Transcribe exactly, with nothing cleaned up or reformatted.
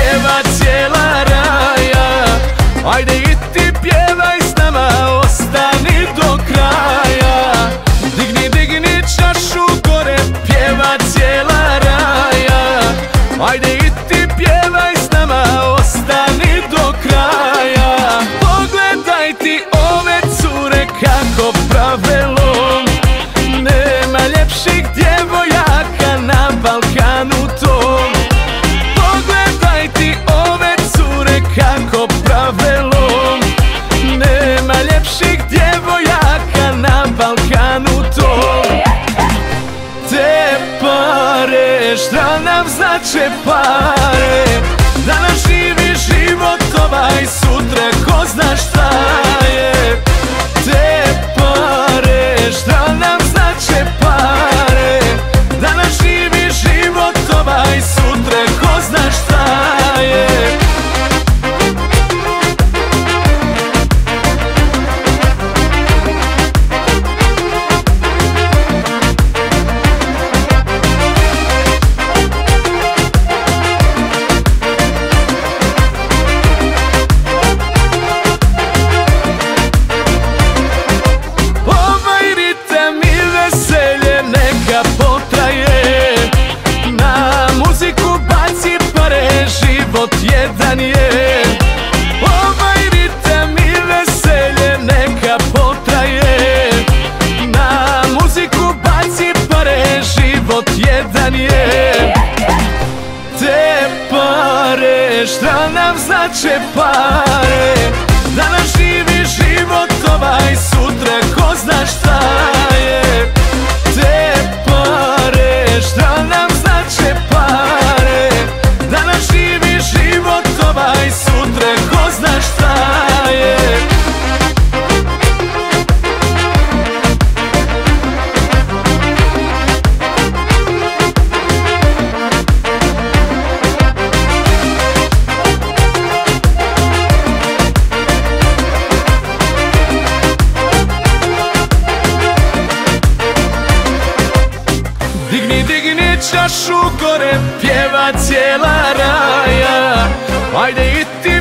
pjeva cijela raja. Ajde i ti pjevaj s nama, ostani do kraja. Digni, digni čašu gore, pjeva cijela raja. Ajde i ti pjevaj s nama, ostani do kraja. Pogledaj ti ove cure kako prave lom. Nema ljepših djevojaka na Balkanu tom. Pogledaj ti ove cure kako prave lom. Nema ljepših djevojaka na Balkanu tom. Te pare, šta nam znače pare? Danas živi život ovaj, sutra ko zna šta je. Te pare, šta nam znače pare? Danas živi život ovaj, sutra ko zna šta je. Jedan je ovaj ritam i veselje, neka potraje. Na muziku baci pare, život jedan je. Te pare, šta nam znače pare? Danas živi život ovaj, sutra ko zna šta je. Te pare, šta nam znače pare? Danas živi život ovaj, sutra ko zna šta je. Digni, digni čašu gore, pjeva cijela raja. Ajde i ti